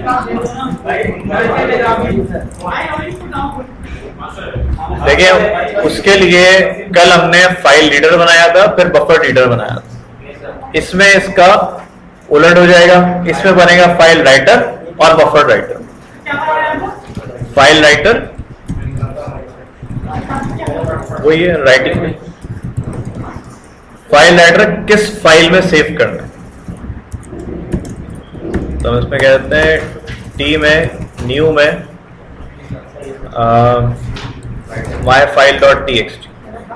देखिए उसके लिए कल हमने फाइल रीडर बनाया था, फिर बफर रीडर बनाया था। इसमें इसका उलट हो जाएगा, इसमें बनेगा फाइल राइटर और बफर राइटर। फाइल राइटर वही है राइटिंग में। फाइल राइटर किस फाइल में सेव करना है, तो हम इसमें कहते हैं टी में न्यू में myfile.txt,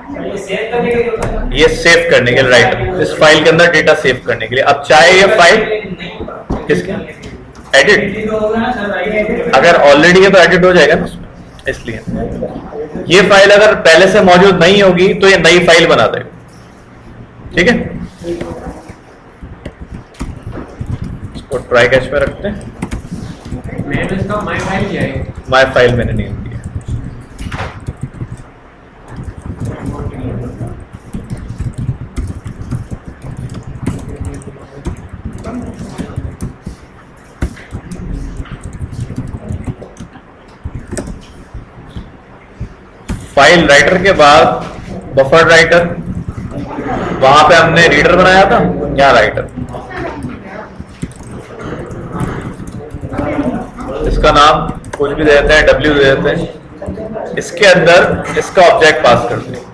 ये सेव करने के लिए राइटर, इस फाइल के अंदर डेटा सेव करने के लिए। अब चाहे ये फाइल किसके एडिट, अगर ऑलरेडी है तो एडिट हो जाएगा ना उसमें, इसलिए ये फाइल अगर पहले से मौजूद नहीं होगी तो ये नई फाइल बना देगा। ठीक है, इसको ट्राई कैच में रखते हैं। माई फाइल मैंने नहीं दिया। फाइल राइटर के बाद बफर राइटर, वहां पे हमने रीडर बनाया था, यहाँ राइटर। इसका नाम कुछ भी दे देते हैं, W दे देते हैं। इसके अंदर इसका ऑब्जेक्ट पास करते हैं।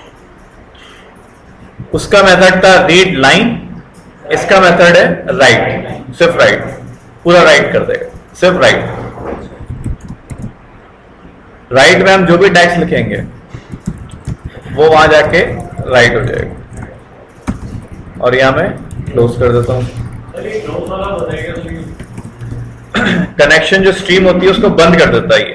उसका मेथड था रीड लाइन, इसका मेथड है राइट, सिर्फ राइट, पूरा राइट कर देगा, सिर्फ राइट। राइट में हम जो भी टेक्स्ट लिखेंगे वो वहां जाके राइट हो जाएगा। और यहां मैं क्लोज कर देता हूं। कनेक्शन जो स्ट्रीम होती है उसको बंद कर देता है ये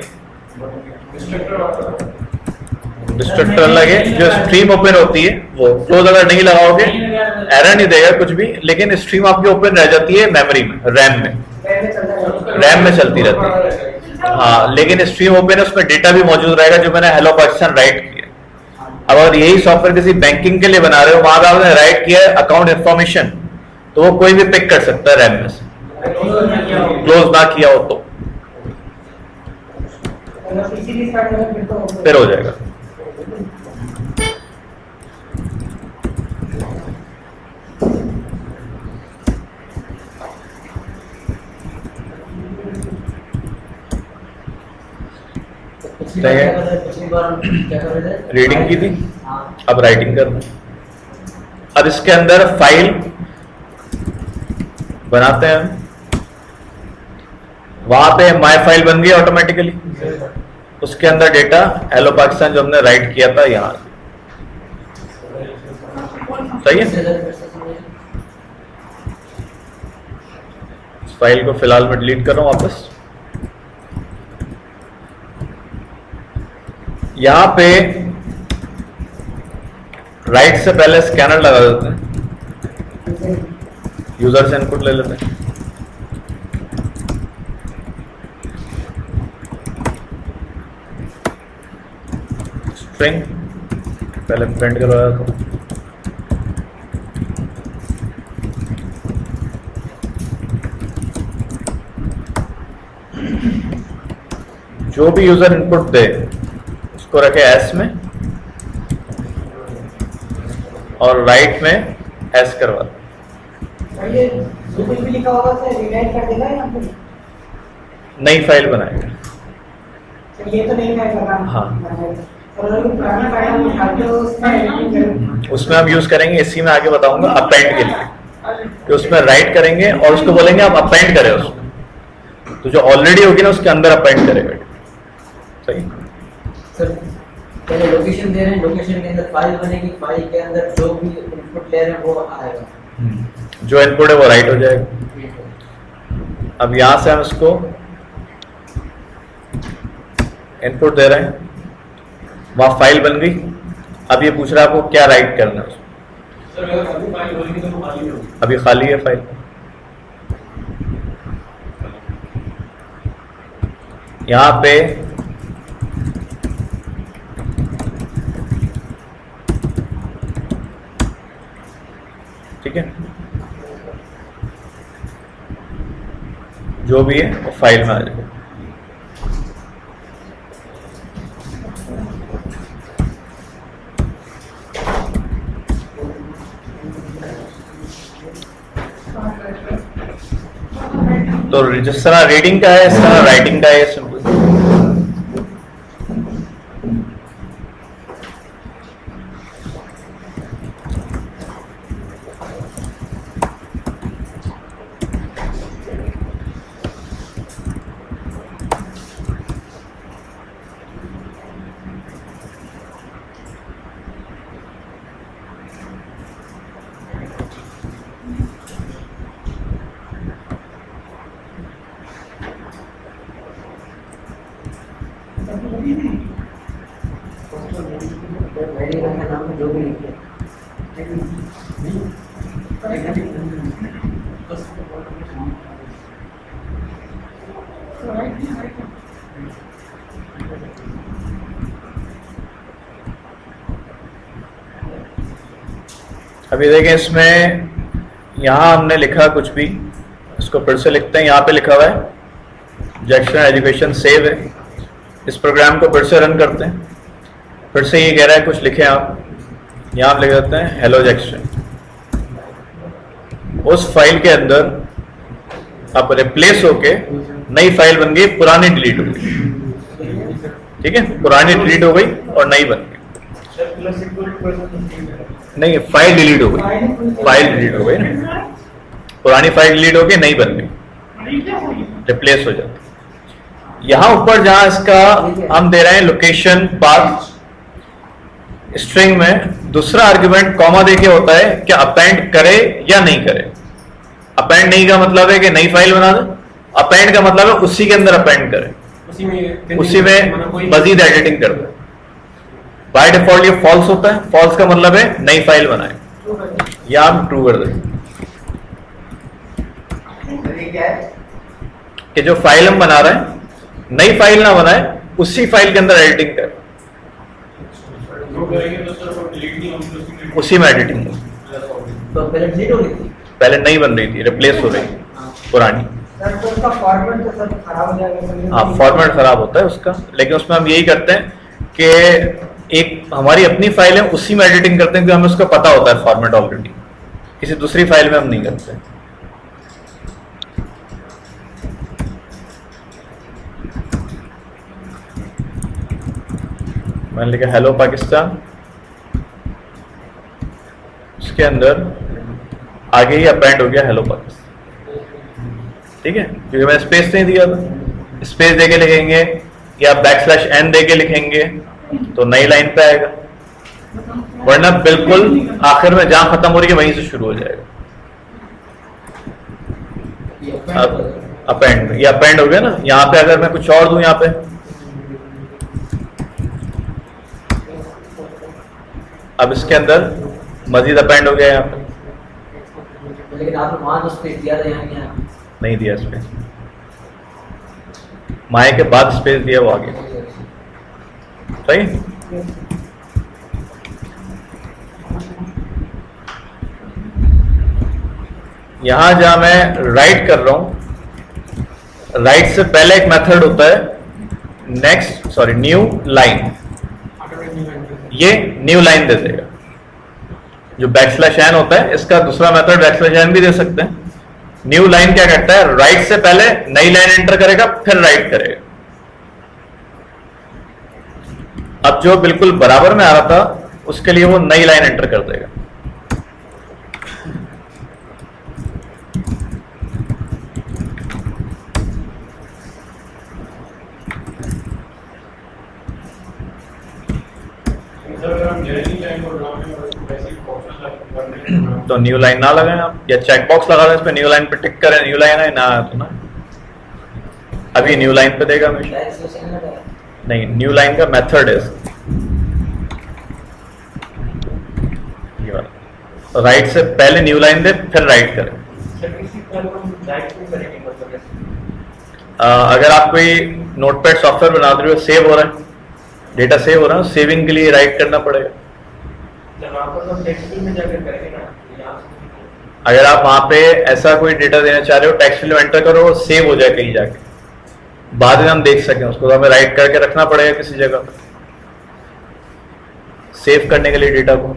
डिस्ट्रक्टर अलग है। जो स्ट्रीम ओपन होती है वो क्लोज अगर नहीं लगाओगे एरर नहीं देगा कुछ भी, लेकिन स्ट्रीम आपकी ओपन रह जाती है मेमोरी में, रैम में चलती रहती है। हाँ, लेकिन स्ट्रीम ओपन है, उसमें डेटा भी मौजूद रहेगा जो मैंने हेलो पाकिस्तान राइट किया। अब अगर यही सॉफ्टवेयर किसी बैंकिंग के लिए बना रहे हो, वहां पे आपने राइट किया है अकाउंट इंफॉर्मेशन, तो वो कोई भी पिक कर सकता है रैम में से, क्लोज ना किया हो तो फिर हो जाएगा। रीडिंग की थी, अब राइटिंग करना। अब इसके अंदर फाइल बनाते हैं, वहां पे माई फाइल बन गई ऑटोमेटिकली। उसके अंदर डेटा हेलो पाकिस्तान जो हमने राइट किया था यहां, सही है। इस फाइल को फिलहाल मैं डिलीट कर रहा हूं वापस। यहां पे राइट से पहले स्कैनर लगा देते हैं, यूजर से इनपुट ले लेते हैं। स्ट्रिंग पहले प्रिंट करवाया था, जो भी यूजर इनपुट दे उसको रखे एस में और राइट में एस करवा दे। नई फाइल बनाएगा। ये तो नहीं हाँ, उसमें हम यूज करेंगे, इसी में आगे बताऊंगा अपेंड के लिए, कि उसमें राइट करेंगे और उसको बोलेंगे आप अपेंड करें उसमें, तो जो ऑलरेडी होगी ना उसके अंदर अपेंड करेगा। सही सर, पहले लोकेशन दे रहे हैं, लोकेशन के अंदर फाइल बनेगी, फाइल के अंदर जो भी इनपुट ले रहे हैं वो आएगा, जो इनपुट है वो राइट हो जाएगा। अब यहां से हम इसको इनपुट दे रहे हैं, वहां फाइल बन गई। अब ये पूछ रहा है आपको क्या राइट करना है उसमें। अभी खाली है फाइल। यहां पे ठीक है, जो भी है वो फाइल में आ जाएगा। तो जिस तरह रीडिंग का है इस तरह राइटिंग का है सिंपल। वेरिएबल का नाम जो भी लिखे अभी देखें इसमें यहाँ हमने लिखा कुछ भी, इसको फिर से लिखते हैं। यहाँ पे लिखा हुआ है जैक्सन एजुकेशन सेव है। इस प्रोग्राम को फिर से रन करते हैं। फिर से ये कह रहा है कुछ लिखें आप, यहाँ आप लिख देते हैं हेलो जैक्सन। उस फाइल के अंदर आप रिप्लेस होके नई फाइल बन गई, पुरानी डिलीट हो गई। ठीक है, पुरानी डिलीट हो गई और नई बन गई। नहीं, फाइल डिलीट हो गई, फाइल डिलीट हो गई ना, पुरानी फाइल डिलीट हो गई, नई बन गई, रिप्लेस हो जाती। यहां ऊपर जहां इसका हम दे रहे हैं लोकेशन पाथ, स्ट्रिंग में दूसरा आर्गुमेंट कॉमा देके होता है कि अपेंड करे या नहीं करे। अपेंड नहीं का मतलब है कि नई फाइल बना दे, अपेंड का मतलब है उसी के अंदर अपेंड करे, उसी में मजीद एडिटिंग कर दे। बाय डिफॉल्ट ये फॉल्स होता है, फॉल्स का मतलब है नई फाइल बनाए, या हम ट्रू कर दें कि जो फाइल हम बना रहे हैं नई फाइल ना बनाए, उसी फाइल के अंदर एडिटिंग करे, उसी में एडिटिंग हो। तो पहले डिलीट हो गई थी, पहले नहीं बन रही थी, रिप्लेस हो रही पुरानी। सर तो उसका फॉर्मेट तो सब खराब हो जाएगा। हाँ, फॉर्मेट खराब होता है उसका, लेकिन उसमें हम यही करते हैं कि एक हमारी अपनी फाइल है उसी में एडिटिंग करते हैं, क्योंकि हमें उसका पता होता है फॉर्मेट ऑलरेडी। किसी दूसरी फाइल में हम नहीं करते। मैंने लिखा हेलो पाकिस्तान, उसके अंदर आगे ही अपेंड हो गया हेलो पाकिस्तान। ठीक है, क्योंकि मैंने स्पेस नहीं दिया था। स्पेस देके लिखेंगे या \n देके लिखेंगे तो नई लाइन पे आएगा, वरना बिल्कुल आखिर में जहां खत्म हो रही है वहीं से शुरू हो जाएगा। अब अपेंड, ये अपेंड हो गया ना। यहाँ पे अगर मैं कुछ और दूं, यहाँ पे अब इसके अंदर मजीद अपेंड हो गया यहाँ पे, लेकिन आपने वहां तो स्पेस दिया था, यहाँ नहीं दिया स्पेस। माए के बाद स्पेस दिया वो आगे, सही। यहां जहां मैं राइट कर रहा हूं, राइट से पहले एक मेथड होता है नेक्स्ट, सॉरी न्यू लाइन। ये न्यू लाइन दे देगा। जो \n होता है, इसका दूसरा मेथड \n भी दे सकते हैं। न्यू लाइन क्या करता है, राइट से पहले नई लाइन एंटर करेगा, फिर राइट करेगा। अब जो बिल्कुल बराबर में आ रहा था उसके लिए वो नई लाइन एंटर कर देगा। तो न्यू लाइन ना लगाएं आप, या चेक बॉक्स लगा दें इस पे, न्यू लाइन पे टिक करें, न्यू लाइन है ना, तो ना अभी न्यू लाइन पे देगा हमेशा। नहीं, न्यू लाइन का मेथड है ये वाला। राइट से पहले न्यू लाइन दे, फिर राइट करें। अगर आप कोई नोटपैड सॉफ्टवेयर बना रहे हो, सेव हो रहा है, डेटा सेव हो रहा है, सेविंग के लिए राइट करना पड़ेगा। अगर आप वहां पे ऐसा कोई डेटा देना चाह रहे हो, टेक्स्ट फील्ड में एंटर करो, सेव हो जाए कहीं जाके, बाद में हम देख सकें उसको, तो हमें राइट करके रखना पड़ेगा किसी जगह सेव करने के लिए डेटा को।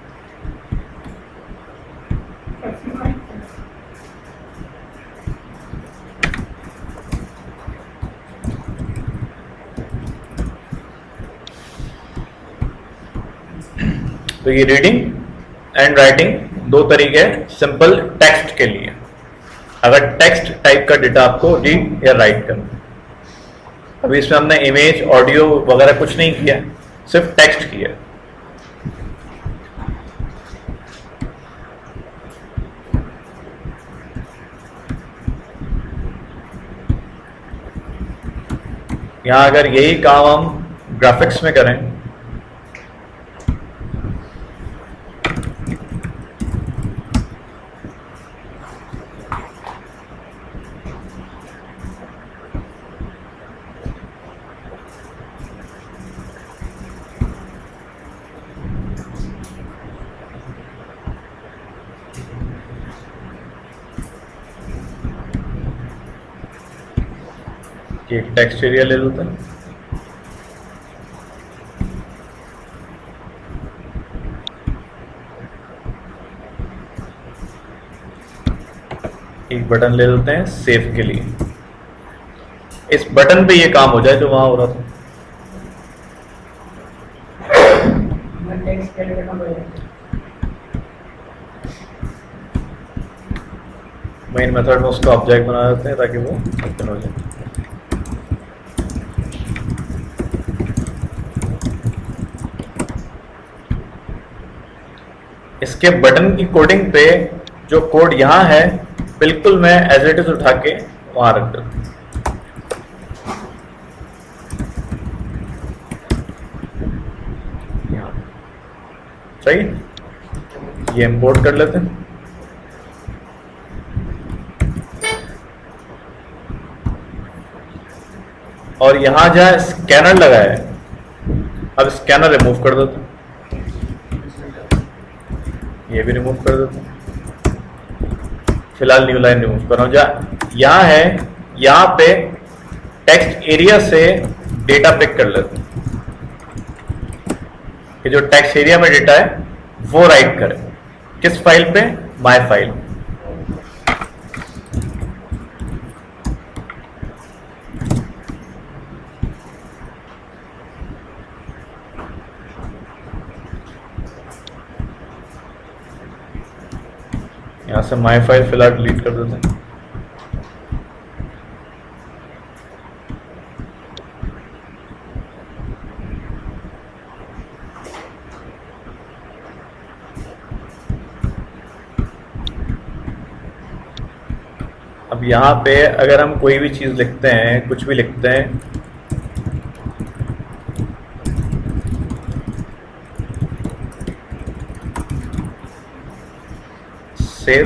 तो ये रीडिंग एंड राइटिंग दो तरीके हैं सिंपल टेक्स्ट के लिए, अगर टेक्स्ट टाइप का डेटा आपको रीड या राइट करना। अभी इसमें हमने इमेज ऑडियो वगैरह कुछ नहीं किया, सिर्फ टेक्स्ट किया। यहां अगर यही काम हम ग्राफिक्स में करें, एक टेक्स्ट एरिया ले लेते हैं, एक बटन ले लेते हैं सेव के लिए। इस बटन पे ये काम हो जाए जो वहां हो रहा था। टेक्स्ट ऐड करना पड़ेगा। मेन मेथड में उसका ऑब्जेक्ट बना देते हैं ताकि वो ओपन हो जाए। इसके बटन की कोडिंग पे जो कोड यहां है बिल्कुल मैं एज इट इज उठा के वहां रख देता हूं। सही, ये इंपोर्ट कर लेते हैं। और यहां जहां स्कैनर लगा है, अब स्कैनर रिमूव कर देते हैं, ये भी रिमूव कर देते हैं। फिलहाल न्यू लाइन रिमूव कर रहा हूं। जहां यहां है, यहां पे टेक्स्ट एरिया से डेटा पिक कर लेते हैं कि जो टेक्स्ट एरिया में डेटा है वो राइट करें। किस फाइल पे? My file. यहां से माय फाइल फिलहाल डिलीट कर देते हैं। अब यहां पे अगर हम कोई भी चीज लिखते हैं, कुछ भी लिखते हैं, सेव,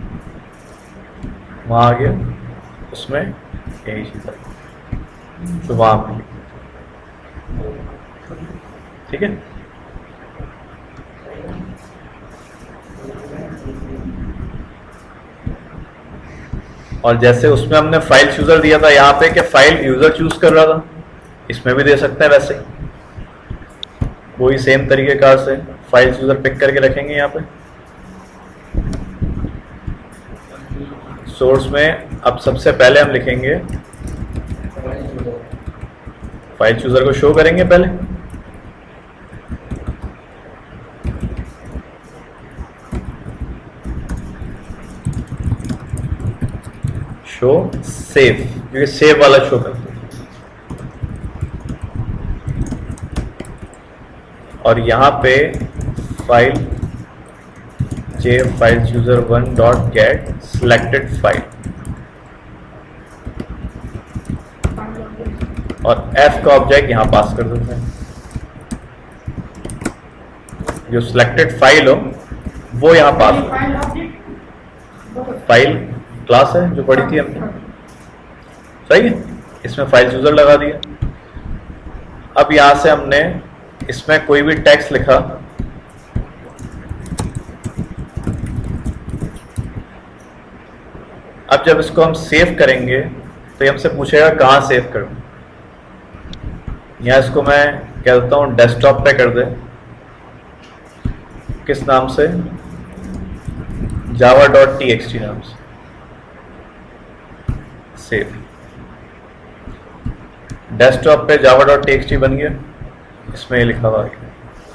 वहां आ गया, उसमें यही चीज है तो वहां पे ठीक है। और जैसे उसमें हमने फाइल चूजर दिया था यहाँ पे कि फाइल यूजर चूज कर रहा था, इसमें भी दे सकते हैं वैसे ही। वही सेम तरीके कार से फाइल चूजर पिक करके रखेंगे यहाँ पे। सोर्स में अब सबसे पहले हम लिखेंगे, फाइल चूजर को शो करेंगे पहले, शो सेव, क्योंकि सेव वाला शो करते हैं। और यहां पे file j file chooser 1 dot get selected file और f का ऑब्जेक्ट यहां पास कर देते हैं। जो सिलेक्टेड फाइल हो वो यहां पास हो। फाइल क्लास है जो पढ़ी थी हमने, सही है। इसमें फाइल चूजर लगा दिया। अब यहां से हमने इसमें कोई भी टेक्स्ट लिखा, अब जब इसको हम सेव करेंगे तो ये हमसे पूछेगा कहाँ सेव करूँ। यहाँ इसको मैं कह देता हूँ डेस्कटॉप पे कर दे, किस नाम से, java.txt नाम से सेव। डेस्कटॉप पे java.txt बन गया, इसमें ये लिखा हुआ है,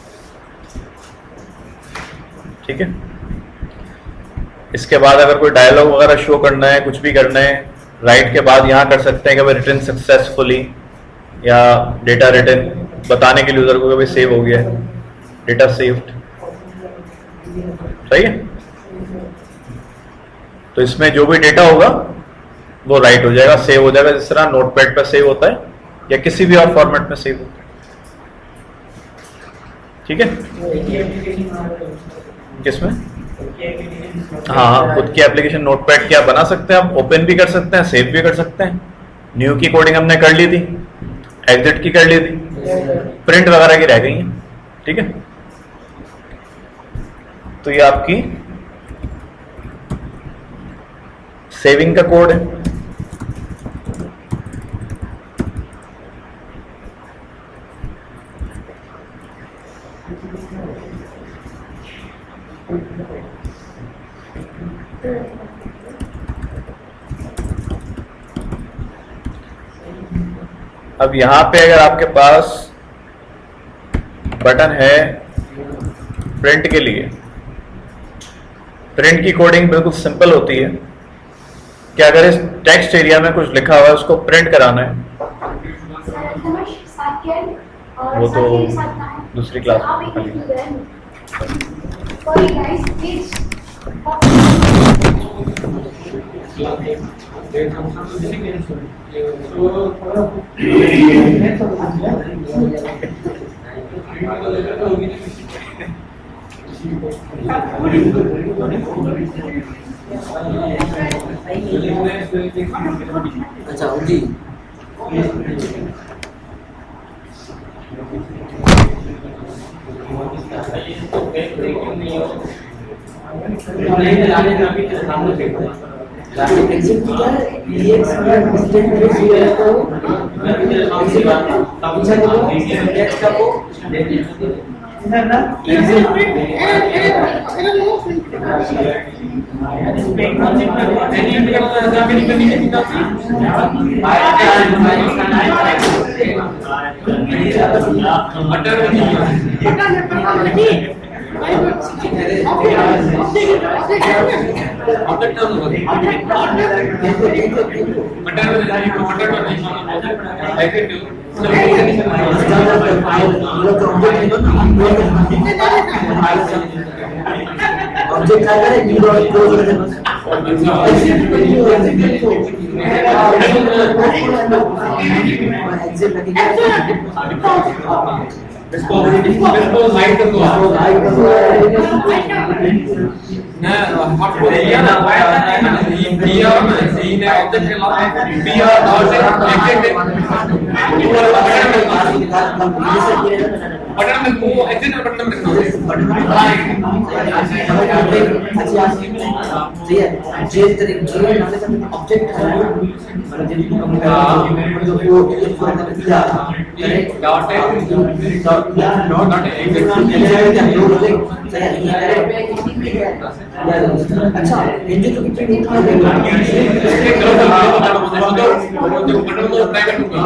ठीक है। इसके बाद अगर कोई डायलॉग वगैरह शो करना है, कुछ भी करना है, राइट के बाद यहाँ कर सकते हैं कि भाई रिटर्न सक्सेसफुली, या डेटा रिटर्न बताने के लिए यूजर को कि भाई सेव हो गया है, डेटा सेव्ड, सही है। तो इसमें जो भी डेटा होगा वो राइट हो जाएगा, सेव हो जाएगा, जिस तरह नोटपैड पर सेव होता है या किसी भी और फॉर्मेट में सेव होता है, ठीक है। किसमें? हाँ, खुद की एप्लीकेशन नोटपैड की आप बना सकते हैं, आप ओपन भी कर सकते हैं, सेव भी कर सकते हैं। न्यू की कोडिंग हमने कर ली थी, एग्जिट की कर ली थी, प्रिंट वगैरह की रह गई है, ठीक है। तो ये आपकी सेविंग का कोड है। अब यहां पे अगर आपके पास बटन है प्रिंट के लिए, प्रिंट की कोडिंग बिल्कुल सिंपल होती है कि अगर इस टेक्स्ट एरिया में कुछ लिखा हुआ है उसको प्रिंट कराना है, वो तो दूसरी क्लास में। अच्छा जी, ऑब्जेक्ट आता है न्यू डॉट क्लोज इसको लाइट कर दो, ना हॉट को दिया ना, दिया ना, सी ने ऑब्जेक्ट के लॉक दिया और एग्जिट बटन में को एग्जिट बटन में रखना है। जे तरीके नाम से ऑब्जेक्ट है, मतलब जिनको हम वो दिया डॉट है, डॉट एग्जिट अच्छा एग्जिट को कितने बटन को प्राइवेट होगा।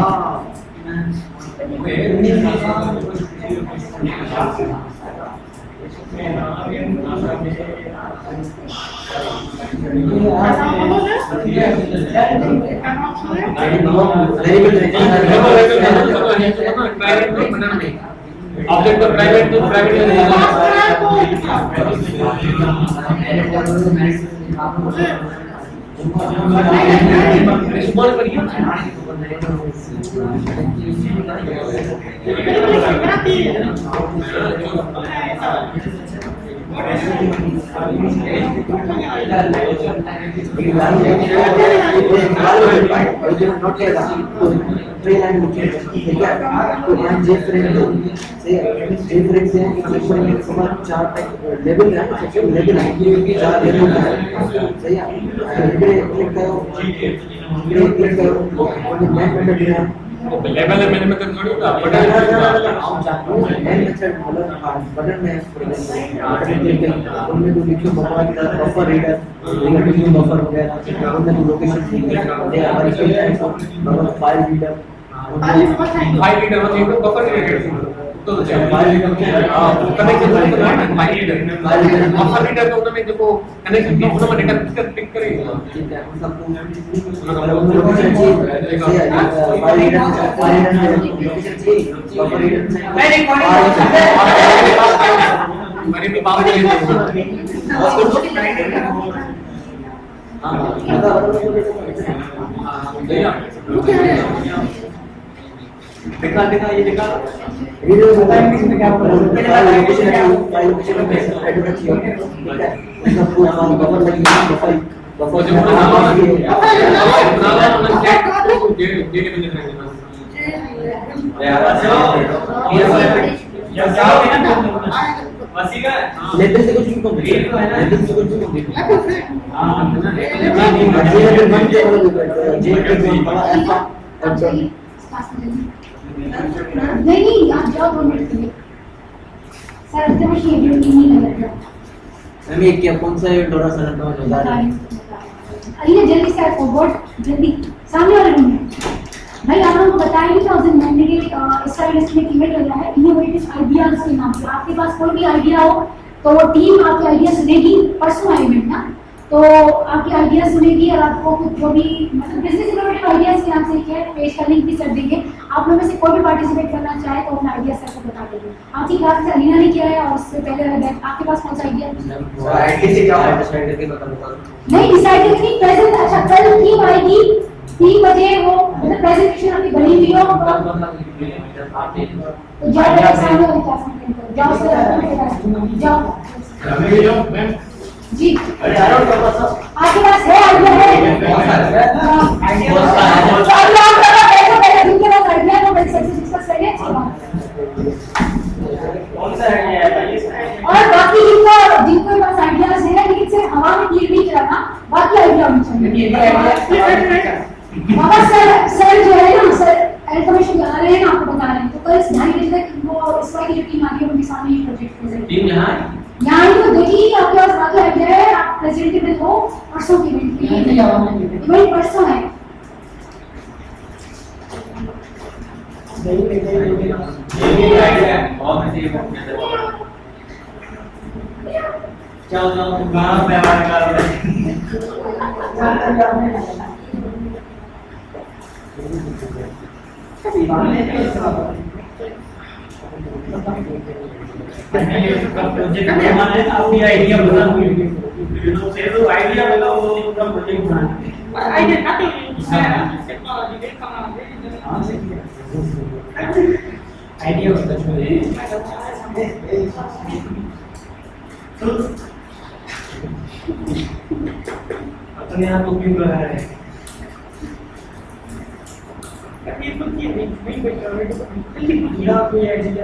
ऑब्जेक्ट तो प्राइवेट लेवल है मैंने मतलब थोड़ी था बटन बटन में उनमें तो लिखो बफर रीडर बफर वगैरह उनमें location file reader file reader होती है तो बफर रीडर तो फाइल रीडर कनेक्शन तो ना फाइल रीडर बफर रीडर तो उनमें देखो कनेक्शन तो उनमें डेटा पिक करेगा ठीक है लोकेशन मेरी भी बात नहीं देखा ये देखा रीडर बताएंगे इसमें क्या होगा लोकेशन में एड्रेस चाहिए ठीक है सबको बफर लगी बफर वो जो बना लेटर से कुछ भी कंप्लीट लेटर से कुछ भी कंप्लीट हां नहीं आप जाओ 2 मिनट के लिए सर एकदम शेड्यूल नहीं लगा मैम ये क्या कौन सा डोरा सर का बता रहे हैं आइए जल्दी से फॉरवर्ड जल्दी सामने वाले रूम में भाई आप लोगों को बताया नहीं था उस दिन मैंने इस साल लिस्ट में इवेंट हो रहा है इनोवेटिव आइडियाज के नाम से आपके पास कोई भी आइडिया हो तो वो टीम आपके आइडिया सुनेगी परसों है इवेंट ना तो आपके आइडिया सुनेगी और आपको कुछ जो भी मतलब बिजनेस इनोवेटिव आइडियाज के नाम से क्या पेश करने की सर देंगे आप लोगों में से कोई भी पार्टिसिपेट करना चाहे तो अपना आइडिया सर को बता देंगे आपकी क्लास से अलीना ने किया है और उससे पहले वाला आपके पास कौन सा आइडिया आईटी से क्या डिसाइड करके बता नहीं डिसाइड नहीं प्रेजेंट अच्छा कल टीम आएगी 3 बजे वो मतलब प्रेजेंटेशन आपकी बनी हुई हो तो जाओ सामने वाली क्लास में जाओ सर जाओ जी आपके पास है आइडिया है जिनके पास आइडिया है वो डिस्कस करेंगे और बाकी जिनके पास आइडियाज है लेकिन सिर्फ हवा में तीर नहीं चलाना बाकी आइडिया होनी चाहिए बाबा सर जो है ना सर इन्फॉर्मेशन बता रहे हैं ना आपको बता रहे हैं तो कल 2:30 बजे तक वो इस बार की जो टीम आगे उनके सामने ये प्रोजेक्ट प्रेजेंट टीम यहाँ ही तो देखिए आपके पास बाकी आइडिया है आप प्रेजेंटेबल हो परसों की इवेंट इवेंट परसों है चलो गाँव में हमारे प्रोजेक्ट बनाना अपनी आइडिया बताओ आइडिया बताओ पूरा प्रोजेक्ट बनाना आइडिया आइडिया होता अपने आप को क्यों लगा रहे हैं ये तो क्या नहीं कोई कोई आइडिया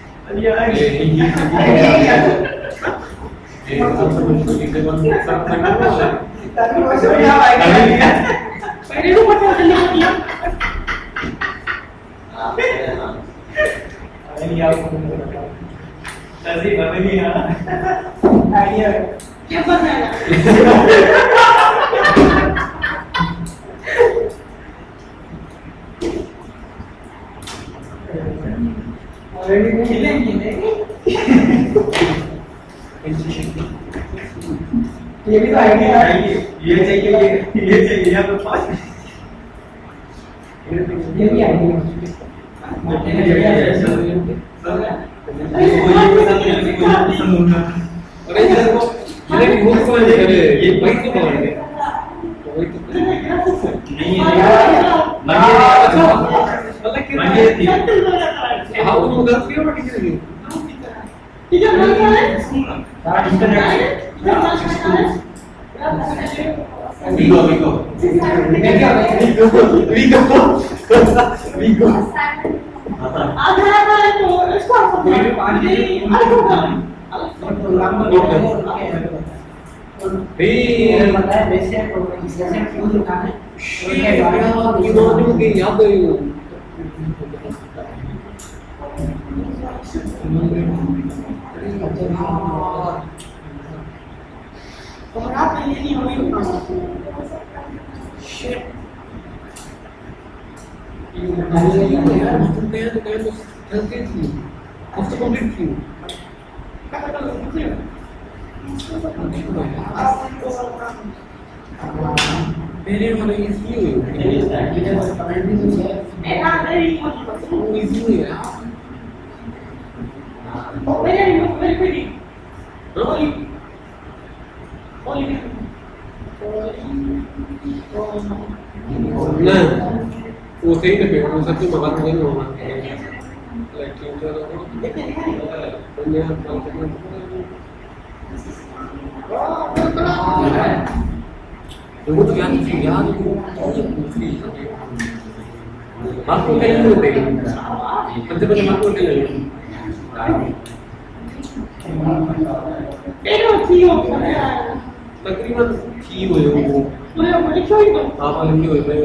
ये भी तो आइडिया है ये चाहिए आपके पास ये भी आइडिया अरे ये वो को ये बाइक को बोलेंगे नहीं मतलब कि हाँ वो गलत क्यों ठीक है वो सही ना पेड़ वो सबसे बात नहीं होना वो तो याद आपको कहीं नहीं होते सबसे पहले आपको होते तकरीबन ठीक हो वो आप लिखे हुए मैं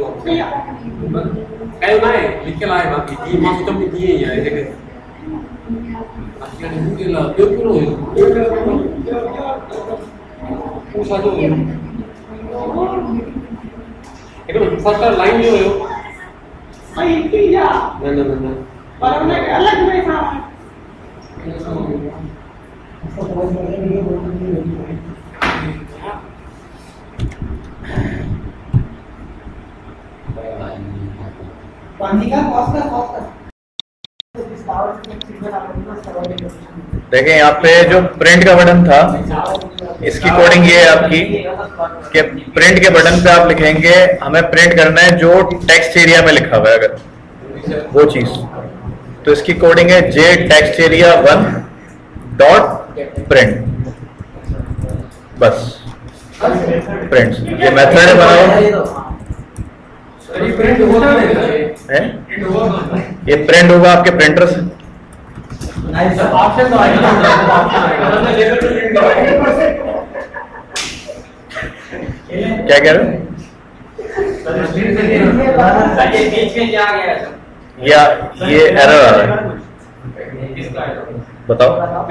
ना लिख के लाए बाकी ये मास तो भी दिए यार देख अच्छा नहीं के ला क्यों क्यों हो पूछा तो एकदम फर्स्ट लाइन जो हो भाई क्या ना पर हमने अलग में था देखें यहाँ पे जो प्रिंट का बटन था इसकी कोडिंग ये है आपकी कि प्रिंट के बटन पे आप लिखेंगे हमें प्रिंट करना है जो टेक्स्ट एरिया में लिखा हुआ है अगर वो चीज तो इसकी कोडिंग है J text area 1 dot print बस प्रिंट ये मेथड है बनाओ है ये प्रिंट होगा आपके प्रिंटर से क्या कह रहे हो या ये एरर आ रहा है बताओ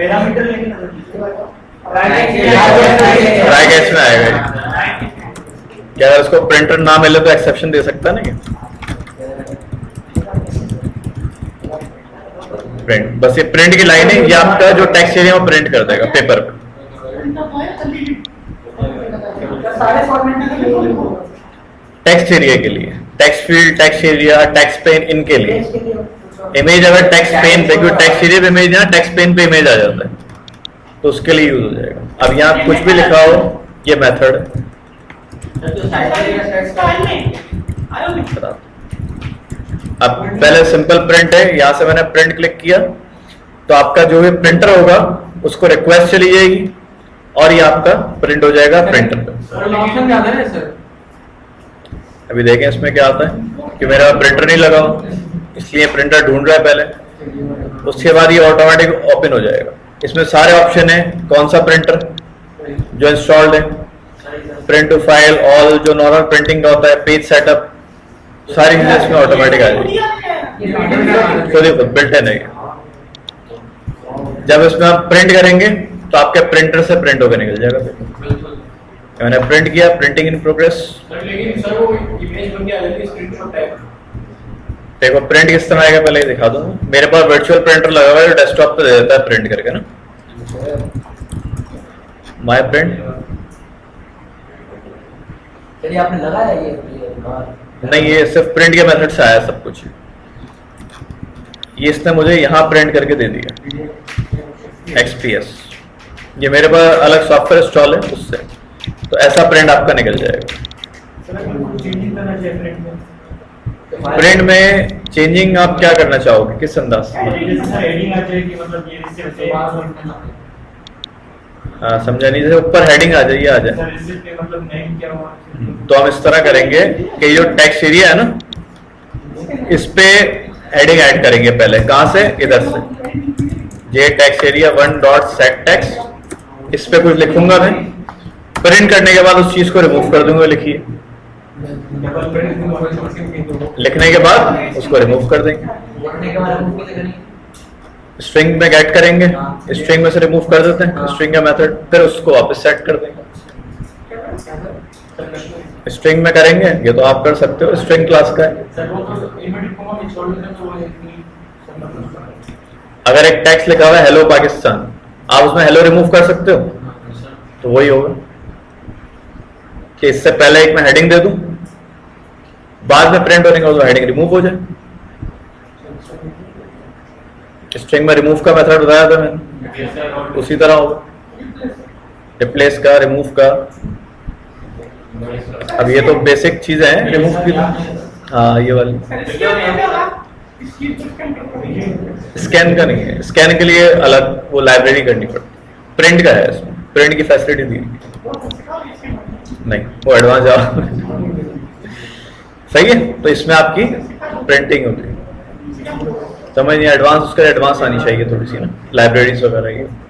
ट्राई कैच में आएगा क्या अगर उसको प्रिंटर ना मिले तो एक्सेप्शन दे सकता है ना क्या प्रिंट बस ये प्रिंट की लाइन है ये आपका जो टेक्स्ट एरिया में प्रिंट कर देगा पेपर पे टेक्स्ट एरिया के लिए text field text area text pane इनके लिए इमेज अगर टेक्स्ट पेन पे क्योंकि टेक्स्ट एरिया पे इमेज है ना टेक्स्ट पेन पे इमेज आ जाता है तो उसके लिए यूज हो जाएगा अब यहाँ कुछ भी लिखा हो ये मेथड अब पहले सिंपल प्रिंट है यहाँ से मैंने प्रिंट क्लिक किया तो आपका जो भी प्रिंटर होगा उसको रिक्वेस्ट चली जाएगी और ये आपका प्रिंट हो जाएगा प्रिंटर पे ऑप्शन क्या है सर अभी देखें इसमें क्या आता है कि मेरा प्रिंटर नहीं लगा इसलिए प्रिंटर ढूंढ रहा है पहले उसके बाद ये ऑटोमेटिक ओपन हो जाएगा इसमें सारे ऑप्शन है कौन सा प्रिंटर जो इंस्टॉल्ड है प्रिंट टू फाइल ऑल जो नॉर्मल प्रिंटिंग का होता है पेज सेटअप सारी चीजें इसमें ऑटोमेटिक आ जाएगी तो देखो बिल्ट है जब इसमें आप प्रिंट करेंगे तो आपके प्रिंटर से प्रिंट होकर निकल जाएगा मैंने प्रिंट किया प्रिंटिंग इन प्रोग्रेस देखो प्रिंट किस तरह आएगा पहले ही दिखा दूं मेरे पास वर्चुअल प्रिंटर लगा हुआ है जो डेस्कटॉप पे दे देता है प्रिंट करके ना माय प्रिंट चलिए आपने लगाया ये नहीं ये सिर्फ प्रिंट के मेथड से आया सब कुछ ये इसने मुझे यहाँ प्रिंट करके दे दिया XPS ये मेरे पास अलग सॉफ्टवेयर इंस्टॉल है उससे तो ऐसा प्रिंट आपका निकल जाएगा प्रिंट में चेंजिंग आप क्या करना चाहोगे किस अंदाज से हाँ समझा नहीं, जैसे ऊपर हेडिंग आ जाए, ये आ जाए, मतलब नेम क्या हुआ? तो हम इस तरह करेंगे कि जो टेक्स्ट एरिया है ना, इस पे हेडिंग ऐड करेंगे पहले। कहां से? इधर से। ये text area 1 dot set text, इस पे कुछ लिखूंगा मैं, प्रिंट करने के बाद उस चीज को रिमूव कर दूंगा। लिखिए, लिखने के बाद उसको रिमूव कर देंगे, लिखने के बाद हम क्या करेंगे? स्ट्रिंग में गेट करेंगे, स्ट्रिंग में से रिमूव कर देते हैं, स्ट्रिंग का मेथड, फिर उसको वापस सेट कर देंगे। स्ट्रिंग में करेंगे, ये तो आप कर सकते हो, स्ट्रिंग क्लास का है। अगर एक टेक्स्ट लिखा हुआ है हेलो पाकिस्तान, आप उसमें हेलो रिमूव कर सकते हो, तो वही होगा कि इससे पहले एक मैं हेडिंग दे दूं, बाद में प्रिंट होने के बाद हेडिंग रिमूव हो जाए। स्ट्रिंग में रिमूव का मेथड बताया था मैंने, उसी तरह होगा, रिप्लेस का, रिमूव का। अब ये तो बेसिक चीजें हैं रिमूव की। हाँ ये वाली स्कैन का नहीं है, स्कैन के लिए अलग वो लाइब्रेरी करनी पड़ती, प्रिंट का है, इसमें प्रिंट की फैसिलिटी दी नहीं, वो एडवांस जाओ। सही है, तो इसमें आपकी प्रिंटिंग होती है, समझ नहीं, एडवांस उसका एडवांस आनी चाहिए थोड़ी सी ना, लाइब्रेरीज वगैरह ये।